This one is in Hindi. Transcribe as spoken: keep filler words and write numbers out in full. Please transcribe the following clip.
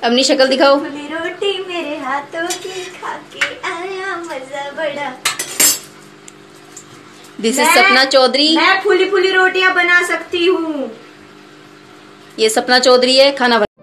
अपनी शक्ल दिखाओ। फूली रोटी मेरे हाथों की खा के आया मजा बड़ा। This is Sapna Chaudhary. मैं फूली फूली रोटियां बना सकती हूँ। ये सपना चौधरी है, खाना